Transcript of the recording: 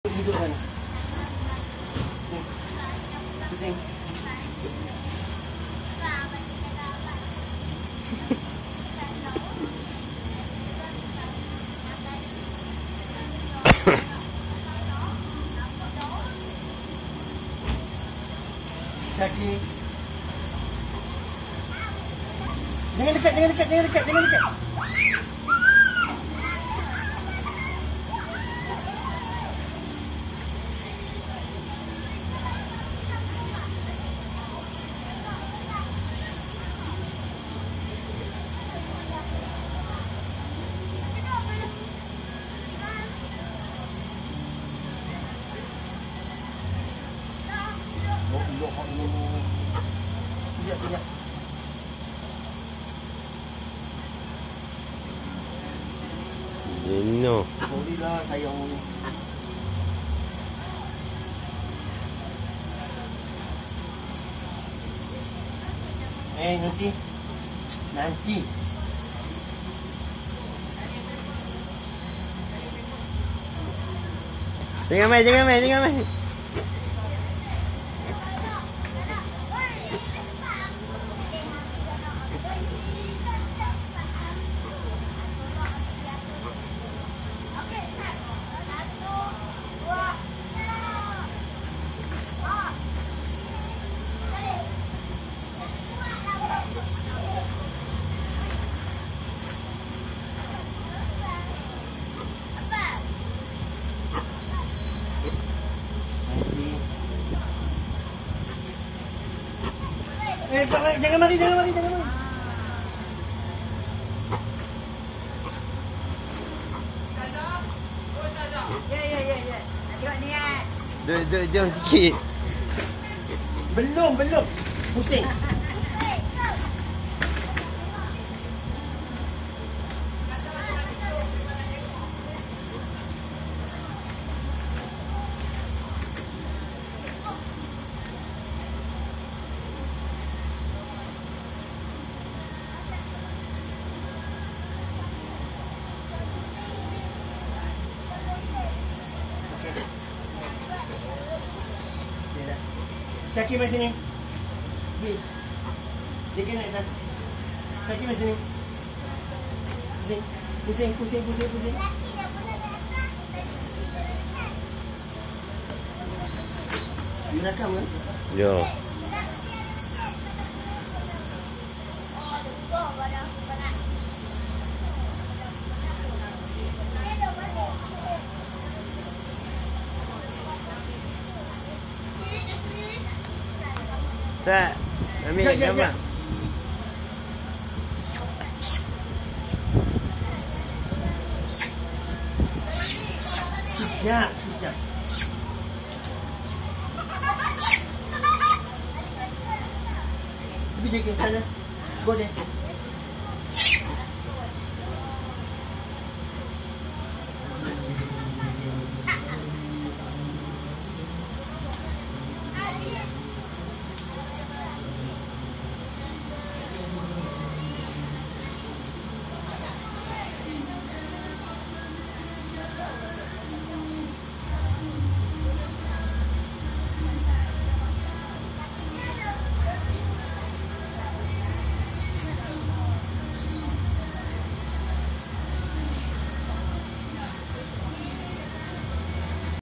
Duduk sana. Pusing. Jk. Jangan dekat, jangan dekat, jangan dekat, jangan dekat. Sekejap. No. Sorry lah sayang. Nanti. Jangan main. Jangan mari. Ya. Tengok niat. Jom sikit. Belum. Pusing. Jk mari sini. Jk naik atas. Jk mari sini. Pusing. You rakam kan? Yo. Set. Ambil gambar. Sekejap. Tapi jaga sana. Go there.